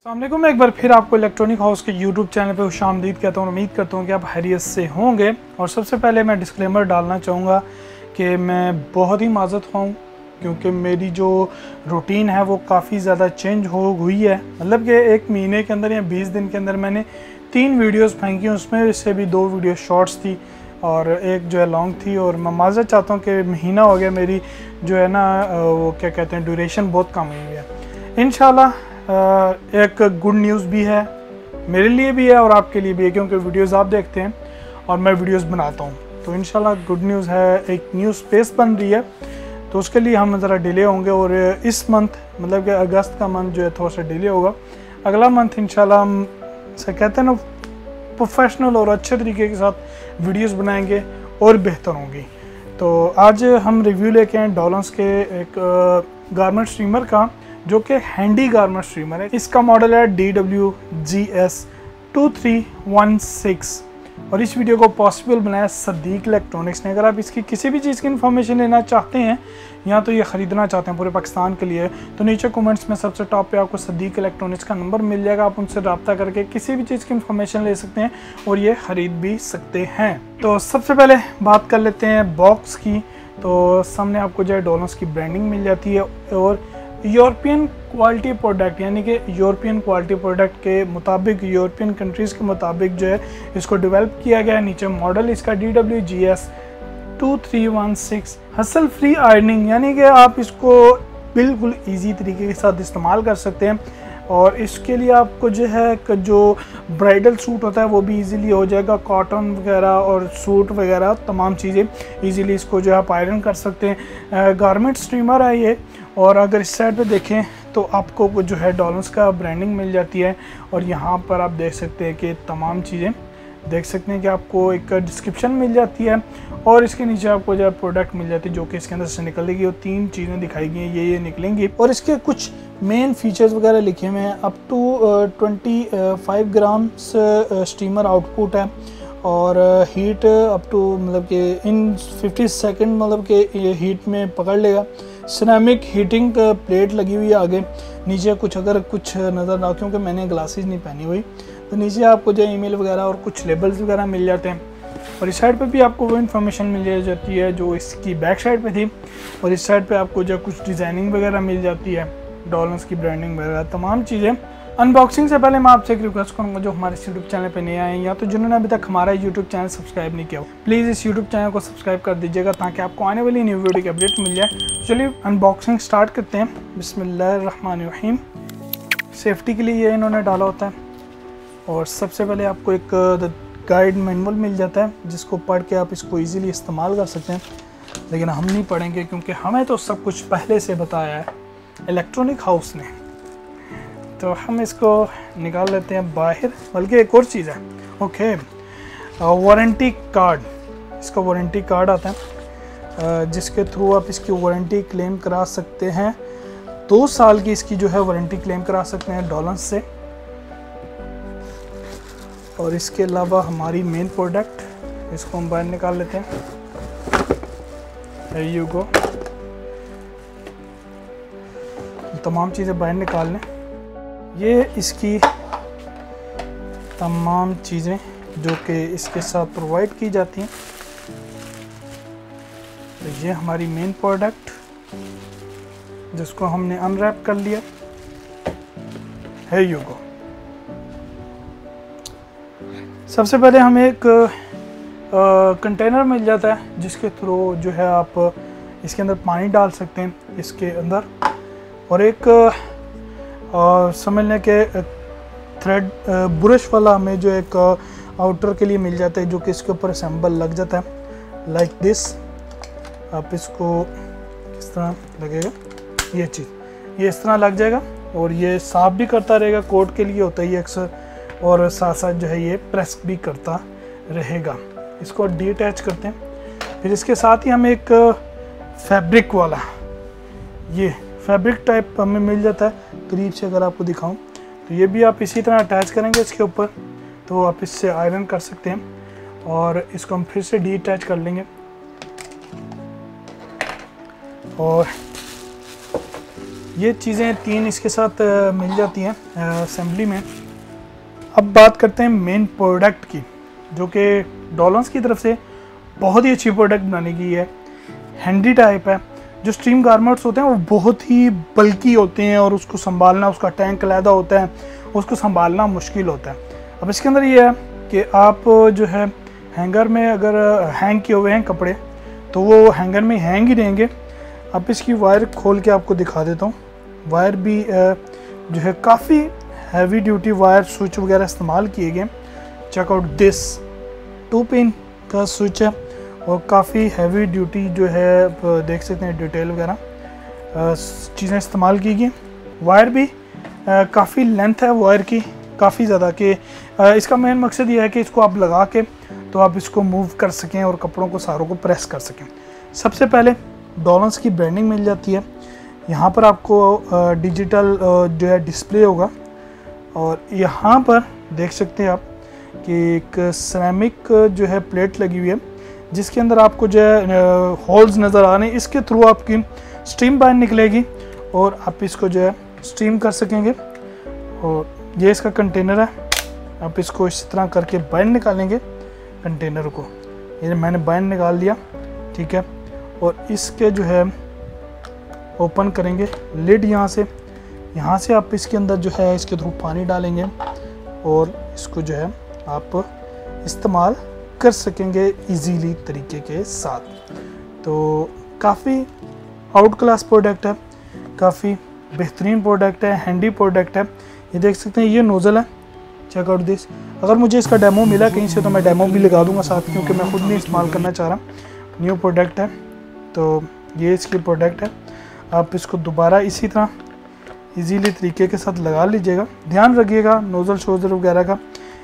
अस्सलामुअलैकुम, एक बार फिर आपको इलेक्ट्रॉनिक हाउस के यूट्यूब चैनल पे खुशामदीद कहता हूँ। उम्मीद करता हूँ कि आप खैरियत से होंगे। और सबसे पहले मैं डिस्क्लेमर डालना चाहूँगा कि मैं बहुत ही माज़रत हूँ क्योंकि मेरी जो रूटीन है वो काफ़ी ज़्यादा चेंज हो हुई है। मतलब कि एक महीने के अंदर या 20 दिन के अंदर मैंने 3 वीडियोज़ फेंकी, उसमें से भी 2 वीडियो शॉर्ट्स थी और एक जो है लॉन्ग थी। और मैं माज़रत चाहता हूँ कि महीना हो गया मेरी जो है ना वो क्या कहते हैं ड्यूरेशन बहुत कम हुई है। इंशाल्लाह एक गुड न्यूज़ भी है, मेरे लिए भी है और आपके लिए भी है, क्योंकि वीडियोस आप देखते हैं और मैं वीडियोस बनाता हूँ। तो इंशाल्लाह गुड न्यूज़ है, एक न्यू स्पेस बन रही है, तो उसके लिए हम ज़रा डिले होंगे। और इस मंथ मतलब कि अगस्त का मंथ जो है थोड़ा सा डिले होगा। अगला मंथ इंशाल्लाह हम से कहते हैं ना प्रोफेशनल और अच्छे तरीके के साथ वीडियोस बनाएंगे और बेहतर होंगी। तो आज हम रिव्यू लेके आए डॉलन्स के एक गारमेंट स्ट्रीमर का, जो कि हैंडी गारमेंट स्ट्रीमर है। इसका मॉडल है DWGS2316 और इस वीडियो को पॉसिबल बनाया सदीक इलेक्ट्रॉनिक्स ने। अगर आप इसकी किसी भी चीज़ की इन्फॉर्मेशन लेना चाहते हैं या तो ये ख़रीदना चाहते हैं पूरे पाकिस्तान के लिए, तो नीचे कमेंट्स में सबसे टॉप पे आपको सदीक इलेक्ट्रॉनिक्स का नंबर मिल जाएगा। आप उनसे रब्ता करके किसी भी चीज़ की इन्फॉर्मेशन ले सकते हैं और ये ख़रीद भी सकते हैं। तो सबसे पहले बात कर लेते हैं बॉक्स की। तो सामने आपको जो है डॉलन्स की ब्रांडिंग मिल जाती है और यूरोपियन क्वालिटी प्रोडक्ट, यानी कि यूरोपियन क्वालिटी प्रोडक्ट के मुताबिक, यूरोपियन कंट्रीज़ के मुताबिक जो है इसको डेवलप किया गया है। नीचे मॉडल इसका DWGS2316 हसल फ्री आयरनिंग, यानी कि आप इसको बिल्कुल इजी तरीके के साथ इस्तेमाल कर सकते हैं। और इसके लिए आपको जो है जो ब्राइडल सूट होता है वो भी इजीली हो जाएगा। कॉटन वगैरह और सूट वगैरह तमाम चीज़ें इजीली इसको जो है आप आयरन कर सकते हैं। गारमेंट स्ट्रीमर है ये। और अगर इस साइड पे देखें तो आपको जो है डॉलन्स का ब्रांडिंग मिल जाती है और यहाँ पर आप देख सकते हैं कि तमाम चीज़ें देख सकते हैं कि आपको एक डिस्क्रिप्शन मिल जाती है और इसके नीचे आपको जो है प्रोडक्ट मिल जाती है जो कि इसके अंदर से निकलेगी। और 3 चीज़ें दिखाई गई हैं, ये निकलेंगी। और इसके कुछ मेन फीचर्स वगैरह लिखे हुए हैं। Up to 25 grams steamer output है और हीट अप टू मतलब कि इन 50 सेकेंड मतलब कि हीट में पकड़ लेगा। सिरेमिक हीटिंग प्लेट लगी हुई है आगे। नीचे कुछ अगर कुछ नज़र ना, क्योंकि मैंने ग्लासेस नहीं पहनी हुई, तो नीचे आपको जो ईमेल वगैरह और कुछ लेबल्स वगैरह मिल जाते हैं। और इस साइड पे भी आपको वो इन्फॉर्मेशन मिल जाती है जो इसकी बैक साइड पे थी। और इस साइड पे आपको जो कुछ डिज़ाइनिंग वगैरह मिल जाती है, डॉलन्स की ब्रांडिंग वगैरह तमाम चीज़ें। अनबॉक्सिंग से पहले मैं आपसे एक रिक्वेस्ट करूँगा, जो हमारे यूट्यूब चैनल पे नए आए हैं या तो जिन्होंने अभी तक हमारा यूट्यूब चैनल सब्सक्राइब नहीं किया हो, प्लीज़ इस यूट्यूब चैनल को सब्सक्राइब कर दीजिएगा ताकि आपको आने वाली न्यू वीडियो की अपडेट मिल जाए। चलिए अनबॉक्सिंग स्टार्ट करते हैं। बिस्मिल्लाहिर्रहमानिर्रहीम। सेफ्टी के लिए ये इन्होंने डाला होता है और सबसे पहले आपको एक गाइड मैनुअल मिल जाता है जिसको पढ़ के आप इसको ईज़िली इस्तेमाल कर सकते हैं। लेकिन हम नहीं पढ़ेंगे क्योंकि हमें तो सब कुछ पहले से बताया है इलेक्ट्रॉनिक हाउस ने। तो हम इसको निकाल लेते हैं बाहर। बल्कि एक और चीज़ है, ओके, वारंटी कार्ड। इसका वारंटी कार्ड आता है जिसके थ्रू आप इसकी वारंटी क्लेम करा सकते हैं। 2 साल की इसकी जो है वारंटी क्लेम करा सकते हैं डॉलन्स से। और इसके अलावा हमारी मेन प्रोडक्ट, इसको हम बाहर निकाल लेते हैं। There you go। तमाम चीज़ें बाहर निकाल लें। ये इसकी तमाम चीज़ें जो कि इसके साथ प्रोवाइड की जाती हैं। तो ये हमारी मेन प्रोडक्ट जिसको हमने अनरैप कर लिया। Here you go। सबसे पहले हमें एक कंटेनर मिल जाता है जिसके थ्रू जो है आप इसके अंदर पानी डाल सकते हैं इसके अंदर। और एक समझ लें कि थ्रेड ब्रश वाला हमें जो एक आउटर के लिए मिल जाता है जो कि इसके ऊपर असेंबल लग जाता है लाइक दिस। आप इसको किस तरह लगेगा, ये चीज़ ये इस तरह लग जाएगा और ये साफ भी करता रहेगा, कोट के लिए होता है ये अक्सर, और साथ साथ जो है ये प्रेस भी करता रहेगा। इसको डीअटैच करते हैं। फिर इसके साथ ही हमें एक फैब्रिक वाला, ये फैब्रिक टाइप हमें मिल जाता है। करीब से अगर आपको दिखाऊं तो ये भी आप इसी तरह अटैच करेंगे इसके ऊपर, तो आप इससे आयरन कर सकते हैं। और इसको हम फिर से डीअटैच कर लेंगे और ये चीज़ें 3 इसके साथ मिल जाती हैं असेंबली में। अब बात करते हैं मेन प्रोडक्ट की, जो कि डॉलन्स की तरफ से बहुत ही अच्छी प्रोडक्ट बनाने की है। हैंडी टाइप है। जो स्ट्रीम गारमेंट्स होते हैं वो बहुत ही बल्की होते हैं और उसको संभालना, उसका टैंक अलहदा होता है, उसको संभालना मुश्किल होता है। अब इसके अंदर ये है कि आप जो है हैंगर में अगर हैंग किए हुए हैं कपड़े तो वो हैंगर में हैंग ही रहेंगे। अब इसकी वायर खोल के आपको दिखा देता हूँ। वायर भी जो है काफ़ी हैवी ड्यूटी वायर स्विच वगैरह इस्तेमाल किए गए। चेक आउट दिस 2 पिन का स्विच है और काफ़ी हैवी ड्यूटी जो है देख सकते हैं डिटेल वगैरह चीज़ें इस्तेमाल की गई। वायर भी काफ़ी लेंथ है वायर की, काफ़ी ज़्यादा कि इसका मेन मकसद ये है कि इसको आप लगा के तो आप इसको मूव कर सकें और कपड़ों को सारों को प्रेस कर सकें। सबसे पहले डॉलन्स की ब्रांडिंग मिल जाती है। यहाँ पर आपको डिजिटल जो है डिस्प्ले होगा और यहाँ पर देख सकते हैं आप कि एक सिरेमिक जो है प्लेट लगी हुई है जिसके अंदर आपको जो है होल्स नज़र आ रहे हैं। इसके थ्रू आपकी स्टीम बाहर निकलेगी और आप इसको जो है स्टीम कर सकेंगे। और ये इसका कंटेनर है। आप इसको इस तरह करके बाहर निकालेंगे कंटेनर को। ये मैंने बाहर निकाल दिया, ठीक है। और इसके जो है ओपन करेंगे लिड यहाँ से आप इसके अंदर जो है इसके थ्रू पानी डालेंगे और इसको जो है आप इस्तेमाल कर सकेंगे इजीली तरीके के साथ। तो काफ़ी आउट क्लास प्रोडक्ट है, काफ़ी बेहतरीन प्रोडक्ट है, हैंडी प्रोडक्ट है। ये देख सकते हैं ये नोज़ल है। Check out this. अगर मुझे इसका डेमो मिला कहीं से तो मैं डेमो भी लगा दूंगा साथ, क्योंकि मैं खुद नहीं इस्तेमाल करना चाह रहा। न्यू प्रोडक्ट है तो ये इसकी प्रोडक्ट है। आप इसको दोबारा इसी तरह इजीली तरीके के साथ लगा लीजिएगा। ध्यान रखिएगा नोज़ल शोज़ल वगैरह का।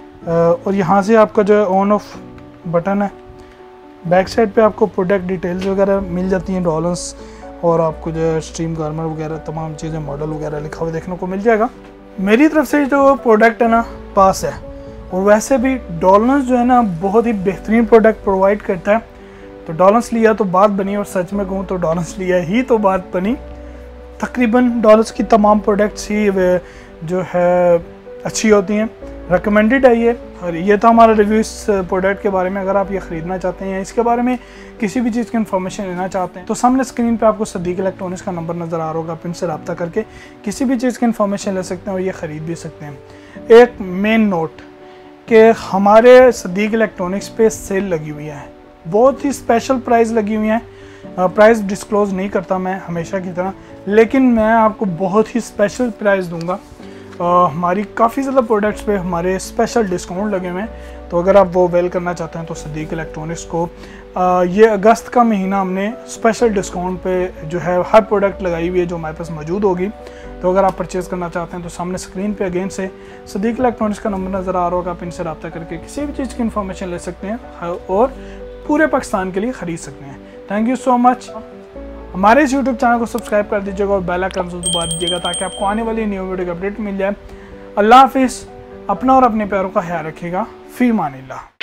और यहाँ से आपका जो है ऑन ऑफ बटन है। बैक साइड पे आपको प्रोडक्ट डिटेल्स वगैरह मिल जाती हैं डॉलन्स और आपको जो है स्ट्रीम गारमेंट वगैरह तमाम चीज़ें मॉडल वगैरह लिखा हुआ देखने को मिल जाएगा। मेरी तरफ से जो प्रोडक्ट है ना पास है। और वैसे भी डॉलन्स जो है ना बहुत ही बेहतरीन प्रोडक्ट प्रोवाइड करता है। तो डॉलन्स लिया तो बात बनी, और सच में कहूँ तो डॉलन्स लिया ही तो बात बनी। तकरीबन डॉलन्स की तमाम प्रोडक्ट्स ही जो है अच्छी होती हैं, रिकमेंडेड है ये। और ये था हमारा रिव्यू इस प्रोडक्ट के बारे में। अगर आप ये ख़रीदना चाहते हैं, इसके बारे में किसी भी चीज़ की इन्फॉर्मेशन लेना चाहते हैं तो सामने स्क्रीन पे आपको सदीक इलेक्ट्रॉनिक्स का नंबर नज़र आ रहा होगा। आप इनसे रब्ता करके किसी भी चीज़ की इन्फॉर्मेशन ले सकते हैं और ये ख़रीद भी सकते हैं। एक मेन नोट कि हमारे सदीक इलेक्ट्रॉनिक्स पे सेल लगी हुई है, बहुत ही स्पेशल प्राइस लगी हुई है। प्राइस डिस्क्लोज़ नहीं करता मैं हमेशा की तरह, लेकिन मैं आपको बहुत ही स्पेशल प्राइस दूंगा। हमारी काफ़ी ज़्यादा प्रोडक्ट्स पे हमारे स्पेशल डिस्काउंट लगे हुए हैं। तो अगर आप वो वेल करना चाहते हैं तो सदीक इलेक्ट्रॉनिक्स को ये अगस्त का महीना हमने स्पेशल डिस्काउंट पे जो है हर प्रोडक्ट लगाई हुई है जो हमारे पास मौजूद होगी। तो अगर आप परचेज़ करना चाहते हैं तो सामने स्क्रीन पे अगेन से सदीक इलेक्ट्रॉनिक्स का नंबर नज़र आ रहा होगा। आप इनसे रब्ता करके किसी भी चीज़ की इन्फॉर्मेशन ले सकते हैं और पूरे पाकिस्तान के लिए ख़रीद सकते हैं। Thank you so much. हमारे इस यूट्यूब चैनल को सब्सक्राइब कर दीजिएगा और बेल आइकन को दबा दीजिएगा ताकि आपको आने वाली न्यू वीडियो की अपडेट मिल जाए। अल्लाह हाफिज़। अपना और अपने प्यारों का ख्याल रखिएगा। फ़ी मानिल्लाह।